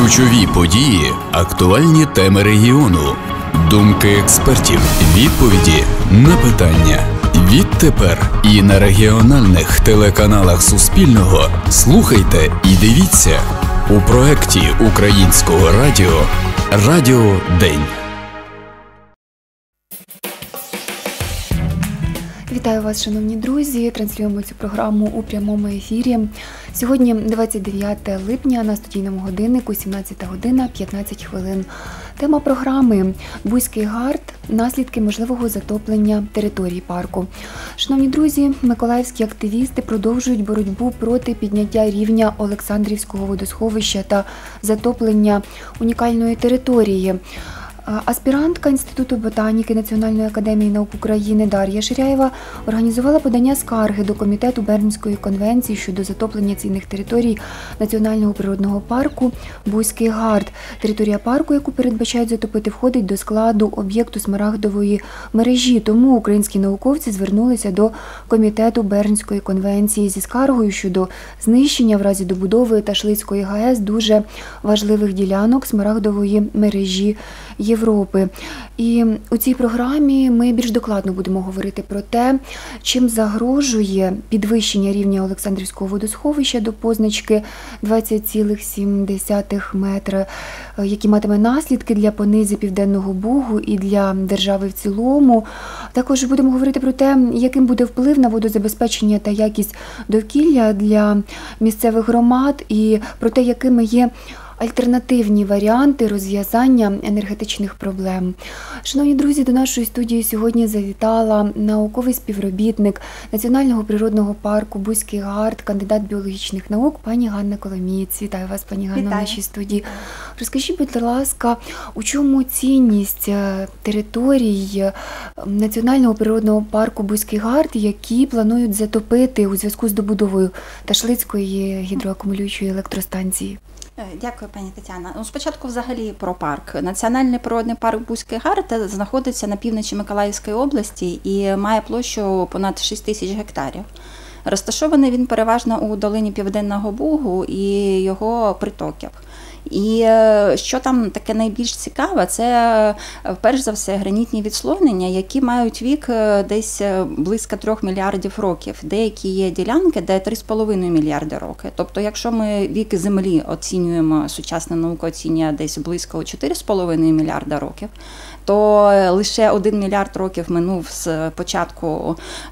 Ключові події, актуальні теми регіону, думки експертів, відповіді на питання. Відтепер і на регіональних телеканалах Суспільного слухайте і дивіться у проєкті Українського радіо «Радіо День». Вітаю вас, шановні друзі! Транслюємо цю програму у прямому ефірі. Сьогодні 29 липня, на студійному годиннику 17 година 15 хвилин. Тема програми «Буський гард. Наслідки можливого затоплення території парку». Шановні друзі, миколаївські активісти продовжують боротьбу проти підняття рівня Олександрівського водосховища та затоплення унікальної території. Аспірантка Інституту ботаніки Національної академії наук України Дар'я Ширяєва організувала подання скарги до Комітету Бернської конвенції щодо затоплення цінних територій Національного природного парку «Буський гард». Територія парку, яку передбачають затопити, входить до складу об'єкту Смарагдової мережі. Тому українські науковці звернулися до Комітету Бернської конвенції зі скаргою щодо знищення в разі добудови Ташлицької ГАЕС дуже важливих ділянок Смарагдової мережі Європи. І у цій програмі ми більш докладно будемо говорити про те, чим загрожує підвищення рівня Олександрівського водосховища до позначки 20,7 метра, які матиме наслідки для Понизи Південного Бугу і для держави в цілому. Також будемо говорити про те, яким буде вплив на водозабезпечення та якість довкілля для місцевих громад і про те, якими є альтернативні варіанти розв'язання енергетичних проблем. Шановні друзі, до нашої студії сьогодні завітала науковий співробітник Національного природного парку «Буський гард», кандидат біологічних наук пані Ганна Коломієць. Вітаю вас, пані Ганна, в нашій студії. Розкажіть, будь ласка, у чому цінність територій Національного природного парку «Буський гард», які планують затопити у зв'язку з добудовою Ташлицької гідроакумулюючої електростанції? Дякую, пані Тетяна. Спочатку взагалі про парк. Національний природний парк «Буський гард» знаходиться на півночі Миколаївської області і має площу понад 6 тисяч гектарів. Розташований він переважно у долині Південного Бугу і його притоків. І що там таке найбільш цікаве, це перш за все гранітні відслоєння, які мають вік десь близько 3 мільярдів років. Деякі є ділянки, де 3,5 мільярди років. Тобто, якщо ми вік Землі оцінюємо, сучасна наука оцінює десь близько 4,5 мільярда років, то лише 1 мільярд років минув з початку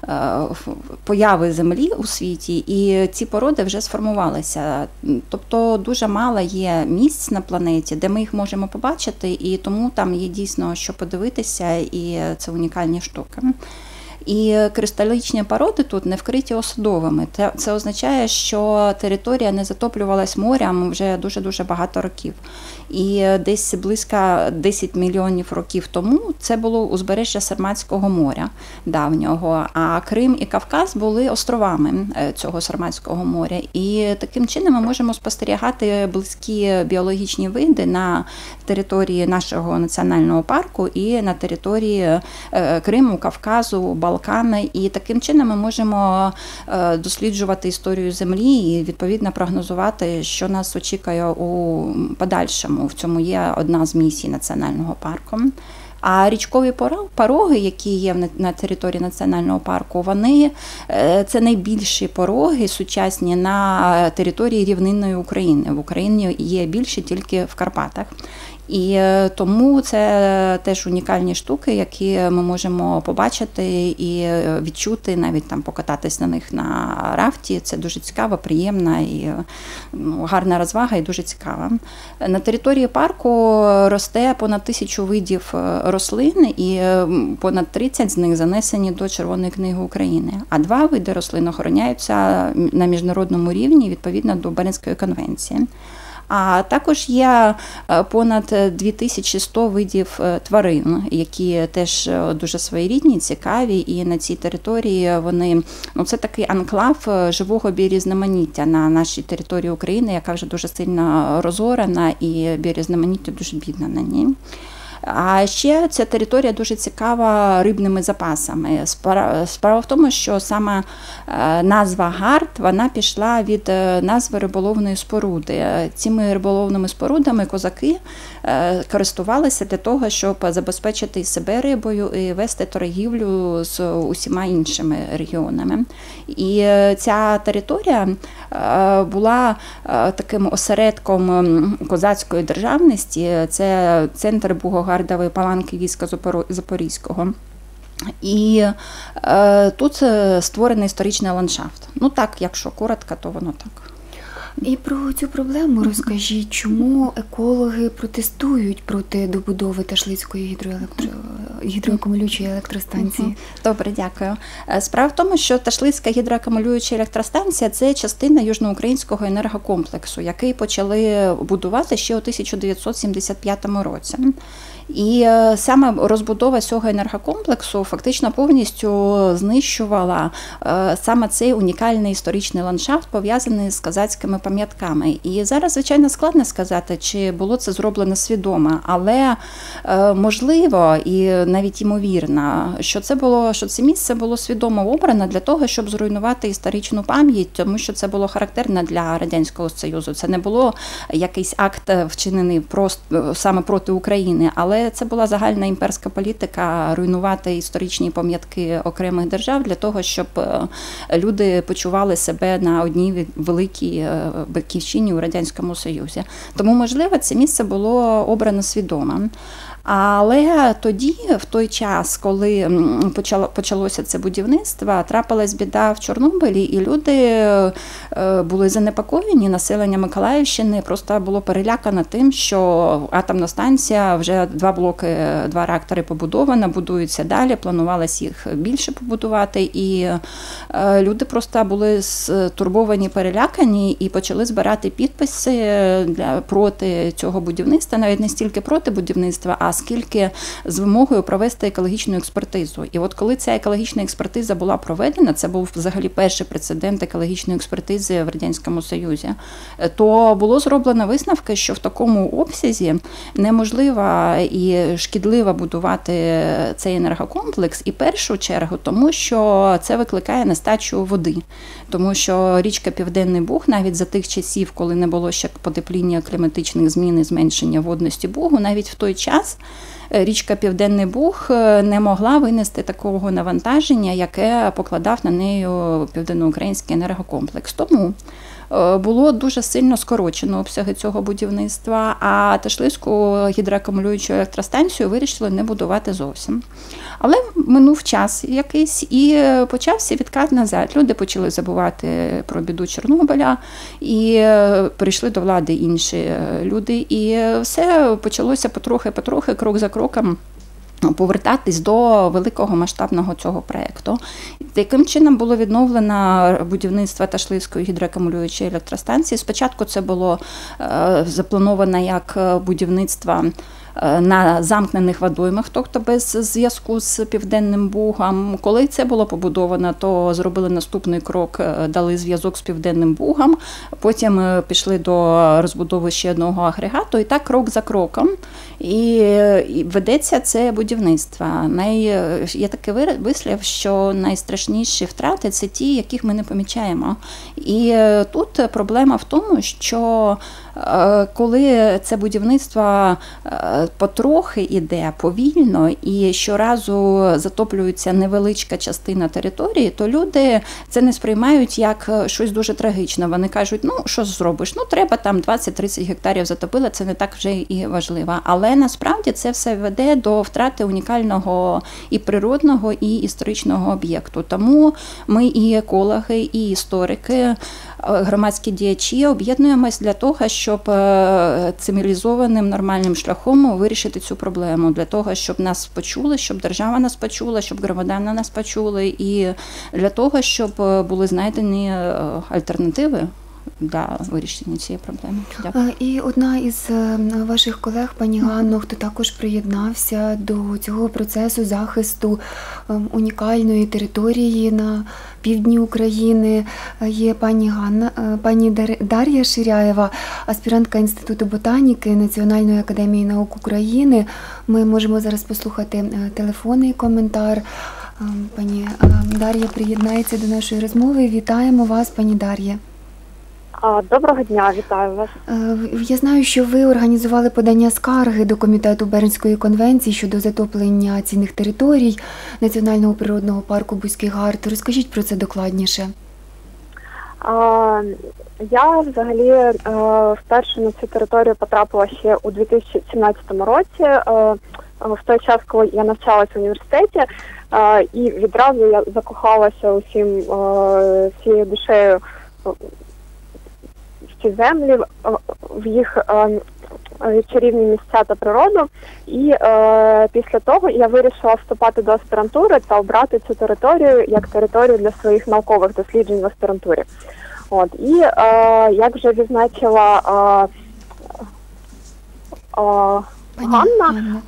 появи Землі у світі, і ці породи вже сформувалися. Тобто дуже мало є місць на планеті, де ми їх можемо побачити, і тому там є дійсно що подивитися, і це унікальні штуки. І кристалічні породи тут не вкриті осадовими. Це означає, що територія не затоплювалась морем вже дуже-дуже багато років. І десь близько 10 мільйонів років тому це було узбережжя Сарматського моря давнього, а Крим і Кавказ були островами цього Сарматського моря. І таким чином ми можемо спостерігати близькі біологічні види на території нашого національного парку і на території Криму, Кавказу, Балкани. І таким чином ми можемо досліджувати історію Землі і відповідно прогнозувати, що нас очікує у подальшому. В цьому є одна з місій національного парку. А річкові пороги, які є на території національного парку, вони це найбільші пороги сучасні на території рівнинної України. В Україні є більше тільки в Карпатах. І тому це теж унікальні штуки, які ми можемо побачити і відчути, навіть там покататись на них на рафті. Це дуже цікаво, приємна і гарна розвага і дуже цікава. На території парку росте понад 1000 видів рослин і понад 30 з них занесені до Червоної книги України. А 2 види рослин охороняються на міжнародному рівні відповідно до Бернської конвенції. А також є понад 2100 видів тварин, які теж дуже своєрідні, цікаві, і на цій території вони, це такий анклав живого біорізноманіття на нашій території України, яка вже дуже сильно розорена, і біорізноманіття дуже бідна на ній. А ще ця територія дуже цікава рибними запасами. Справа в тому, що саме назва Гард, вона пішла від назви риболовної споруди. Цими риболовними спорудами козаки користувалися для того, щоб забезпечити себе рибою і вести торгівлю з усіма іншими регіонами. І ця територія була таким осередком козацької державності. Це центр Бугогардової паланки війська Запорізького. І тут створений історичний ландшафт. Ну так, якщо коротко, то воно так. І про цю проблему розкажіть, чому екологи протестують проти добудови Ташлицької гідроакумулюючої електростанції? Добре, дякую. Справа в тому, що Ташлицька гідроакумулююча електростанція – це частина южноукраїнського енергокомплексу, який почали будувати ще у 1975 році. І саме розбудова цього енергокомплексу фактично повністю знищувала саме цей унікальний історичний ландшафт, пов'язаний з козацькими пам'ятками. І зараз, звичайно, складно сказати, чи було це зроблено свідомо, але можливо і навіть ймовірно, що це місце було свідомо обрано для того, щоб зруйнувати історичну пам'ять, тому що це було характерно для Радянського Союзу. Це не було якийсь акт, вчинений саме проти України, але це була загальна імперська політика руйнувати історичні пам'ятки окремих держав для того, щоб люди почували себе на одній великій батьківщині у Радянському Союзі. Тому, можливо, це місце було обрано свідомо. Але тоді, в той час, коли почалося це будівництво, трапилась біда в Чорнобилі, і люди були занепокоєні, населення Миколаївщини просто було перелякано тим, що атомна станція, вже 2 реактори побудовано, будуються далі, планувалось їх більше побудувати, і люди просто були стурбовані, перелякані і почали збирати підписи проти цього будівництва, навіть не стільки проти будівництва, а скільки з вимогою провести екологічну експертизу. І от коли ця екологічна експертиза була проведена, це був взагалі перший прецедент екологічної експертизи в Радянському Союзі, то було зроблено висновки, що в такому обсязі неможливо і шкідливо будувати цей енергокомплекс, і в першу чергу, тому що це викликає нестачу води. Тому що річка Південний Буг, навіть за тих часів, коли не було ще потепління, кліматичних змін і зменшення водності Бугу, навіть в той час річка Південний Буг не могла винести такого навантаження, яке покладав на неї Південноукраїнський енергокомплекс. Тому було дуже сильно скорочено обсяги цього будівництва, а Ташлицьку гідроакумулюючу електростанцію вирішили не будувати зовсім. Але минув час якийсь і почався відкат назад. Люди почали забувати про біду Чорнобиля і прийшли до влади інші люди. І все почалося потрохи, крок за кроком, повертатись до великого масштабного цього проєкту. Таким чином було відновлено будівництво Ташлицької гідроакумулюючої електростанції. Спочатку це було заплановано як будівництво на замкнених водоймах, тобто без зв'язку з Південним Бугом. Коли це було побудовано, то зробили наступний крок, дали зв'язок з Південним Бугом, потім пішли до розбудови ще одного агрегату, і так крок за кроком. І ведеться це будівництво. Є такий вислів, що найстрашніші втрати – це ті, яких ми не помічаємо. І тут проблема в тому, що коли це будівництво потрохи йде повільно і щоразу затоплюється невеличка частина території, то люди це не сприймають як щось дуже трагічне. Вони кажуть, ну що ж зробиш, ну треба там 20-30 гектарів затопило, це не так вже і важливо. Але насправді це все веде до втрати унікального і природного, і історичного об'єкту. Тому ми і екологи, і історики, громадські діячі об'єднуємось для того, щоб цивілізованим, нормальним шляхом вирішити цю проблему. Для того, щоб нас почули, щоб держава нас почула, щоб громадяни нас почули, і для того, щоб були знайдені альтернативи для вирішення цієї проблеми. Дякую. І одна із ваших колег, пані Ганно, хто також приєднався до цього процесу захисту унікальної території на півдні України, є пані Дар'я Ширяєва, аспірантка Інституту ботаніки Національної академії наук України. Ми можемо зараз послухати телефонний коментар. Пані Дар'я приєднається до нашої розмови. Вітаємо вас, пані Дар'я. Доброго дня, вітаю вас. Я знаю, що ви організували подання скарги до Комітету Бернської конвенції щодо затоплення цінних територій Національного природного парку Бузький Гарт. Розкажіть про це докладніше. Я взагалі вперше на цю територію потрапила ще у 2017 році, в той час, коли я навчалася в університеті, і відразу я закохалася всією душею в ці землі, в їх чарівні місця та природу. І після того я вирішила вступати до аспірантури та обрати цю територію як територію для своїх наукових досліджень в аспірантурі. І як вже відзначила Ганна,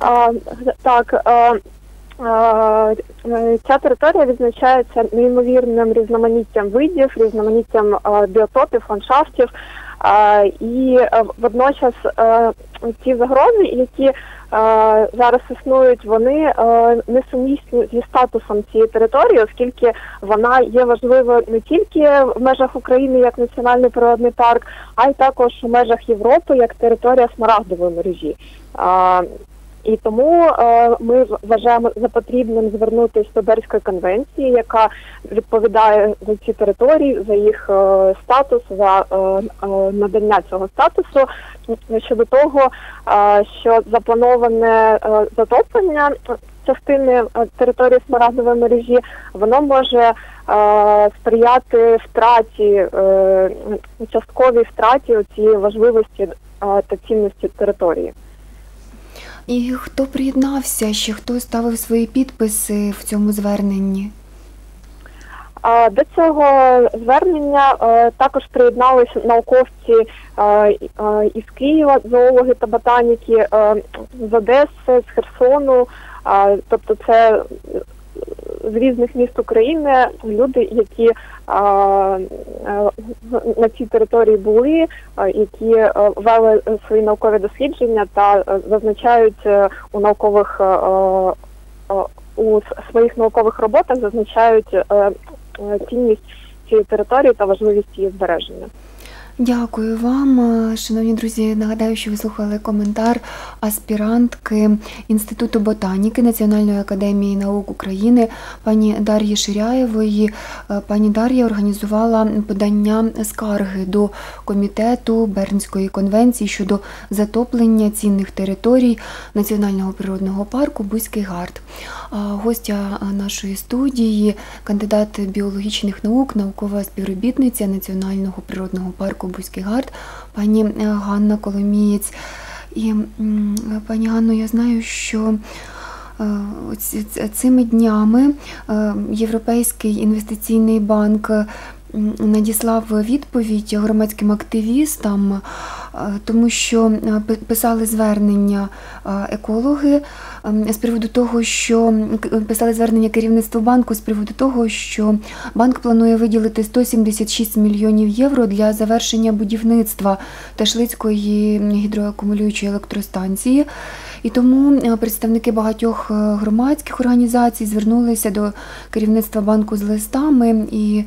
ця територія відзначається неймовірним різноманіттям видів, різноманіттям біотопів, ландшафтів, і водночас ті загрози, які зараз існують, вони несумісні зі статусом цієї території, оскільки вона є важливою не тільки в межах України як національний природний парк, а й також у межах Європи як територія Смарагдової мережі. І тому ми вважаємо за потрібним звернутися до Бернської конвенції, яка відповідає за ці території, за їх статус, за надання цього статусу, щодо того, що заплановане затоплення частини території Смарагдової мережі, воно може сприяти втраті, частковій втраті цієї важливості та цінності території. І хто приєднався, ще хто ставив свої підписи в цьому зверненні? До цього звернення також приєдналися науковці із Києва, зоологи та ботаніки, з Одеси, з Херсону, тобто це з різних міст України люди, які на цій території були, які вели свої наукові дослідження та зазначають у своїх наукових роботах зазначають цінність цієї території та важливість її збереження. Дякую вам, шановні друзі. Нагадаю, що ви слухали коментар аспірантки Інституту ботаніки Національної академії наук України пані Дар'ї Ширяєвої. Пані Дар'я організувала подання скарги до Комітету Бернської конвенції щодо затоплення цінних територій Національного природного парку Бузький Гарт. Гостя нашої студії – кандидат біологічних наук, наукова співробітниця Національного природного парку Бузький Гарт, пані Ганна Коломієць. І, пані Ганно, я знаю, що цими днями Європейський інвестиційний банк надіслав відповідь громадським активістам, тому що писали звернення екологи з приводу того, що писали звернення керівництву банку з приводу того, що банк планує виділити 176 мільйонів євро для завершення будівництва Ташлицької гідроакумулюючої електростанції. І тому представники багатьох громадських організацій звернулися до керівництва банку з листами. І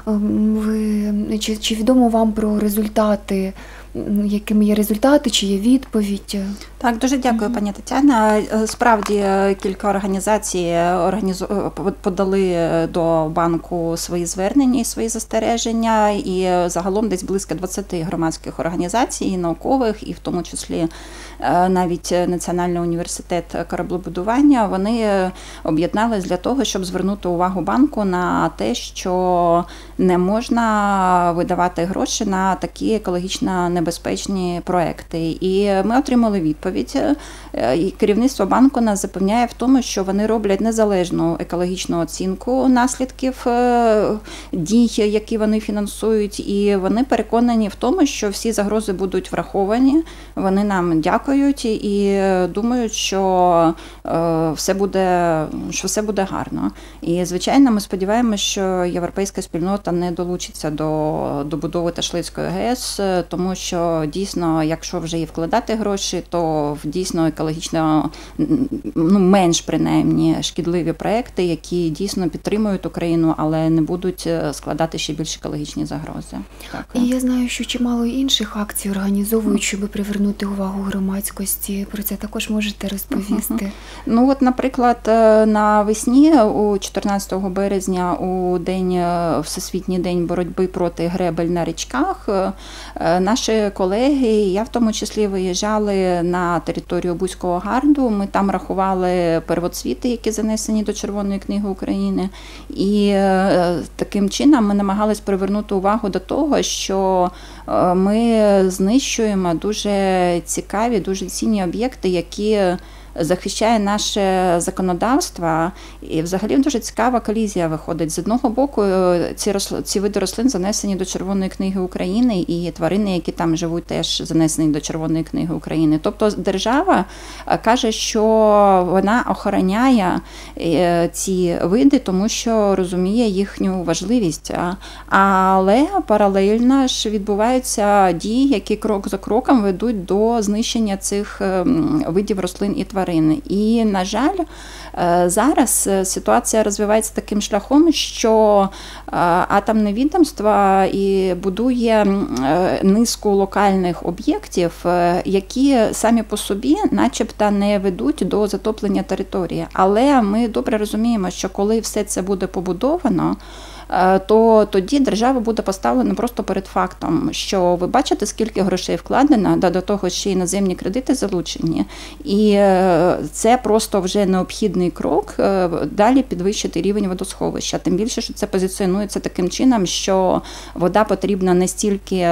чи відомо вам про результати, якими є результати, чи є відповідь? Так, дуже дякую, пані Тетяна. Справді, кілька організацій подали до банку свої звернення і свої застереження, і загалом десь близько 20 громадських організацій, і наукових, і в тому числі навіть Національний університет кораблебудування, вони об'єднались для того, щоб звернути увагу банку на те, що не можна видавати гроші на такі екологічно небезпечні небезпечні проекти. І ми отримали відповідь, і керівництво банку нас запевняє в тому, що вони роблять незалежну екологічну оцінку наслідків дій, які вони фінансують, і вони переконані в тому, що всі загрози будуть враховані, вони нам дякують і думають, що все буде гарно. І, звичайно, ми сподіваємося, що європейська спільнота не долучиться до будови Ташлицької ГЕС, тому що дійсно, якщо вже і вкладати гроші, то в дійсно екологічно, менш принаймні шкідливі проекти, які дійсно підтримують Україну, але не будуть складати ще більш екологічні загрози. Так. І я знаю, що чимало інших акцій організовують, щоб привернути увагу громадськості. Про це також можете розповісти? Наприклад, навесні, у 14 березня, у Всесвітній день боротьби проти гребель на річках, наші колеги, я в тому числі, виїжджали на територію Бузького гарду. Ми там рахували первоцвіти, які занесені до Червоної книги України. І таким чином ми намагались привернути увагу до того, що ми знищуємо дуже цікаві, дуже цінні об'єкти, які захищає наше законодавство, і взагалі дуже цікава колізія виходить. З одного боку, ці види рослин занесені до Червоної книги України, і тварини, які там живуть, теж занесені до Червоної книги України. Тобто держава каже, що вона охороняє ці види, тому що розуміє їхню важливість. Але паралельно ж відбуваються дії, які крок за кроком ведуть до знищення цих видів рослин і тварин. І, на жаль, зараз ситуація розвивається таким шляхом, що атомне відомство і будує низку локальних об'єктів, які самі по собі начебто не ведуть до затоплення території. Але ми добре розуміємо, що коли все це буде побудовано, то тоді держава буде поставлена просто перед фактом, що ви бачите, скільки грошей вкладено, до того ще й іноземні кредити залучені, і це просто вже необхідний крок далі підвищити рівень водосховища. Тим більше, що це позиціонується таким чином, що вода потрібна не стільки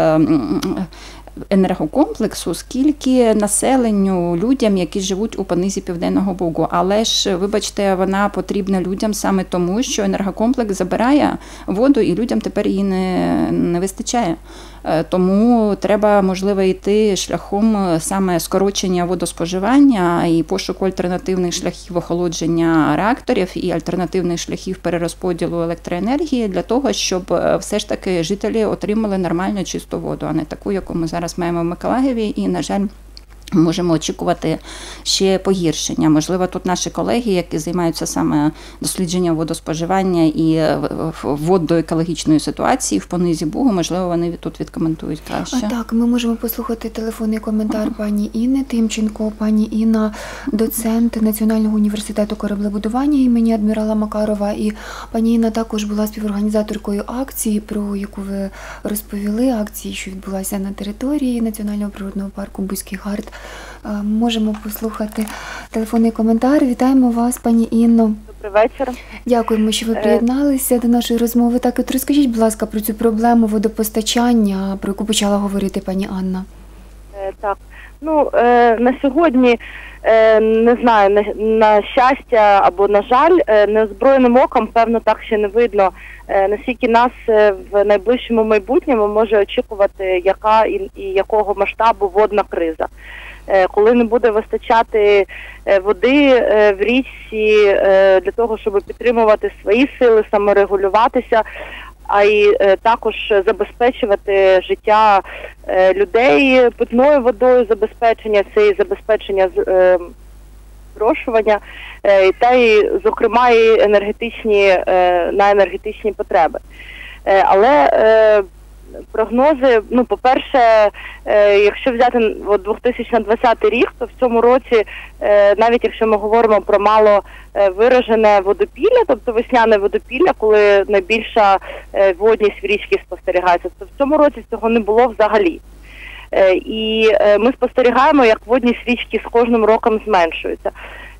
енергокомплексу, скільки населенню, людям, які живуть у понизі Південного Бугу. Але ж, вибачте, вона потрібна людям саме тому, що енергокомплекс забирає воду, і людям тепер її не вистачає. Тому треба, можливо, йти шляхом саме скорочення водоспоживання і пошуку альтернативних шляхів охолодження реакторів і альтернативних шляхів перерозподілу електроенергії для того, щоб все ж таки жителі отримали нормальну чисту воду, а не таку, яку ми зараз маємо в Миколаєві. І, на жаль, можемо очікувати ще погіршення. Можливо, тут наші колеги, які займаються саме дослідженням водоспоживання і водоекологічної ситуації в понизі Бугу, можливо, вони тут відкоментують краще. Так, ми можемо послухати телефонний коментар пані Інни Тимченко. Пані Інна – доцент Національного університету кораблебудування імені адмірала Макарова. І пані Інна також була співорганізаторкою акції, про яку ви розповіли, акції, що відбулася на території Національного природного парку Бузький гард. Можемо послухати телефонний коментар. Вітаємо вас, пані Інно. Добрий вечір. Дякуємо, що ви приєдналися до нашої розмови. Так, от розкажіть, будь ласка, про цю проблему водопостачання, про яку почала говорити пані Анна. Так, на сьогодні, не знаю, на щастя або на жаль, неозброєним оком, певно, так ще не видно, наскільки нас в найближчому майбутньому може очікувати, яка і якого масштабу водна криза. Коли не буде вистачати води в річці для того, щоб підтримувати свої сили, саморегулюватися, а й також забезпечувати життя людей питною водою, забезпечення, це і забезпечення зрошування, та й, зокрема, і на енергетичні потреби. Але прогнози, по-перше, якщо взяти 2020 рік, то в цьому році, навіть якщо ми говоримо про мало виражене водопілля, тобто весняне водопілля, коли найбільша водність в річці спостерігається, то в цьому році цього не було взагалі. І ми спостерігаємо, як водність річки з кожним роком зменшується.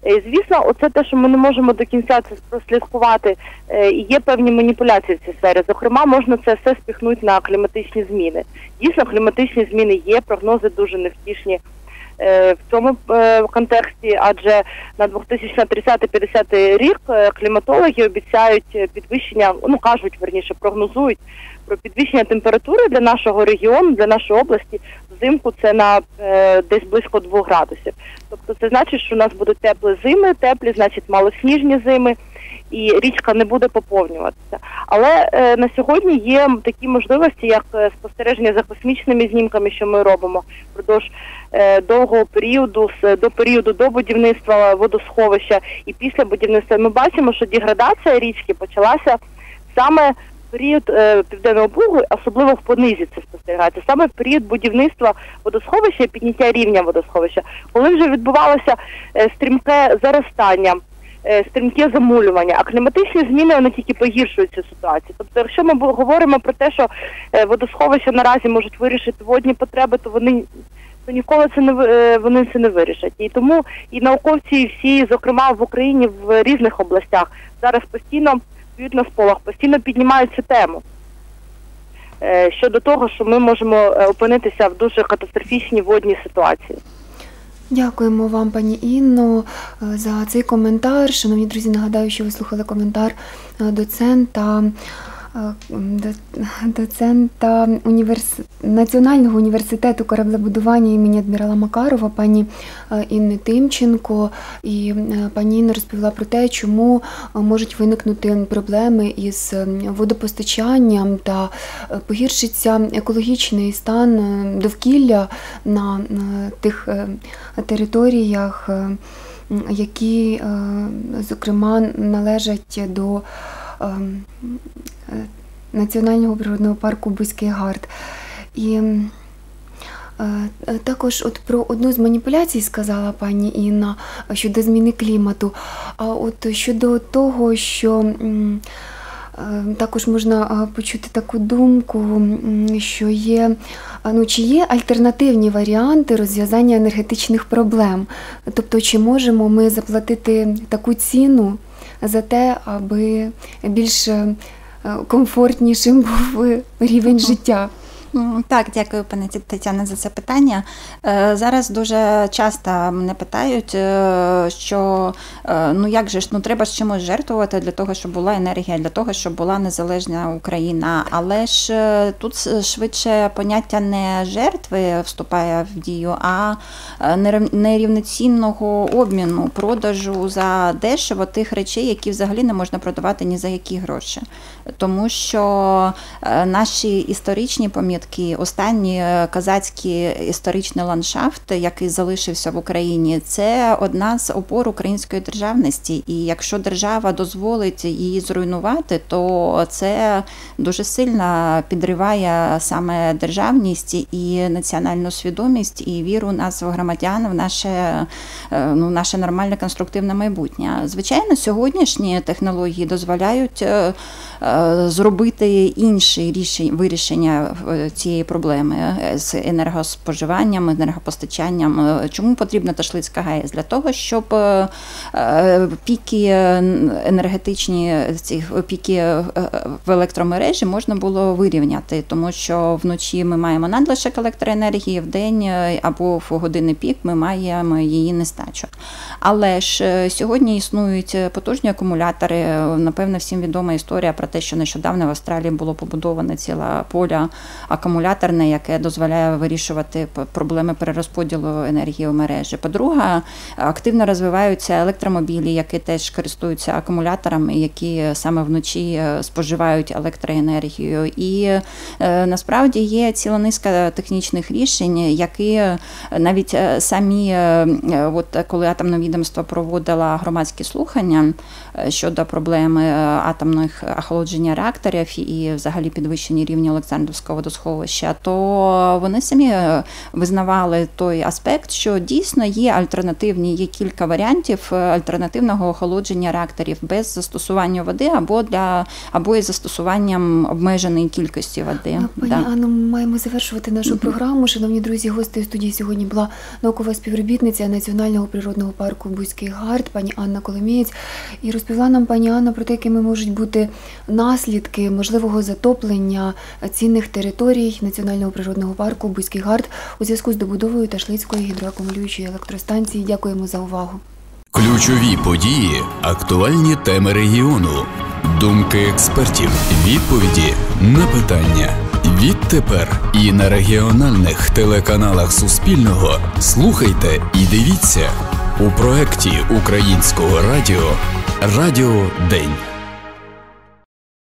Звісно, оце те, що ми не можемо до кінця це прослідкувати, і є певні маніпуляції в цій сфері. Зокрема, можна це все спіхнути на кліматичні зміни. Дійсно, кліматичні зміни є, прогнози дуже невтішні в цьому контексті, адже на 2030-50 рік кліматологи обіцяють підвищення, кажуть, верніше, прогнозують про підвищення температури для нашого регіону, для нашої області взимку це на десь близько 2 градусів. Тобто це значить, що у нас будуть теплі зими, значить малосніжні зими, і річка не буде поповнюватися. Але на сьогодні є такі можливості, як спостереження за космічними знімками, що ми робимо впродовж довгого періоду, до будівництва водосховища і після будівництва. Ми бачимо, що деградація річки почалася саме в період Південного Бугу, особливо в понизі це спостерігається, саме в період будівництва водосховища і підняття рівня водосховища, коли вже відбувалося стрімке заростання, стрімке замулювання, а кліматичні зміни, вони тільки погіршують цю ситуацію. Тобто, якщо ми говоримо про те, що водосховища наразі можуть вирішити водні потреби, то ніколи вони це не вирішать. І тому і науковці всі, зокрема в Україні, в різних областях, зараз постійно б'ють на сполох, постійно піднімають цю тему щодо того, що ми можемо опинитися в дуже катастрофічній водній ситуації. Дякуємо вам, пані Інно, за цей коментар. Шановні друзі, нагадаю, що ви слухали коментар доцента Національного університету кораблебудування імені адмірала Макарова, пані Інни Тимченко. І пані Інна розповіла про те, чому можуть виникнути проблеми із водопостачанням та погіршиться екологічний стан довкілля на тих територіях, які, зокрема, належать до Національного природного парку Бузький Гард. І також про одну з маніпуляцій сказала пані Інна щодо зміни клімату. А от щодо того, що також можна почути таку думку, що чи є альтернативні варіанти розв'язання енергетичних проблем. Тобто, чи можемо ми заплатити таку ціну за те, аби більш комфортнішим був рівень життя? Так, дякую, пані Тетяна, за це питання. Зараз дуже часто мене питають, що як же ж, треба з чимось жертвувати для того, щоб була енергія, для того, щоб була незалежна Україна. Але ж тут швидше поняття не жертви вступає в дію, а нерівноцінного обміну, продажу за дешево тих речей, які взагалі не можна продавати ні за які гроші. Тому що наші історичні пам'ятки, останній козацький історичний ландшафт, який залишився в Україні, це одна з опор української державності. І якщо держава дозволить її зруйнувати, то це дуже сильно підриває саме державність і національну свідомість, і віру нас, громадян, в наше нормальне конструктивне майбутнє. Звичайно, сьогоднішні технології дозволяють зробити інші вирішення цієї проблеми з енергоспоживанням, енергопостачанням. Чому потрібна Ташлицька ГАЕС? Для того, щоб піки енергетичні, піки в електромережі можна було вирівняти, тому що вночі ми маємо надлишок електроенергії, в день або в години пік ми маємо її нестачу. Але ж сьогодні існують потужні акумулятори. Напевно, всім відома історія про те, що нещодавно в Австралії було побудоване ціле поле акумуляторне, яке дозволяє вирішувати проблеми перерозподілу енергії в мережі. По-друге, активно розвиваються електромобілі, які теж користуються акумуляторами, які саме вночі споживають електроенергію. І насправді є ціла низка технічних рішень, які навіть самі, коли атомне відомство проводило громадські слухання щодо проблеми атомних охолодження охолодження реакторів і взагалі підвищення рівня Олександрівського водосховища, то вони самі визнавали той аспект, що дійсно є альтернативні, є кілька варіантів альтернативного охолодження реакторів без застосування води або із застосуванням обмеженої кількості води. Пані Анно, маємо завершувати нашу програму. Шановні друзі, гостею студії сьогодні була наукова співробітниця Національного природного парку Буський Гард, пані Анна Коломієць. І розповіла нам пані Анна про те, якими можуть бути наслідки можливого затоплення цінних територій Національного природного парку Буський Гард у зв'язку з добудовою Ташлицької гідроакумулюючої електростанції. Дякуємо за увагу. Ключові події, актуальні теми регіону, думки експертів, відповіді на питання. Відтепер і на регіональних телеканалах Суспільного слухайте і дивіться у проєкті Українського радіо «Радіо День».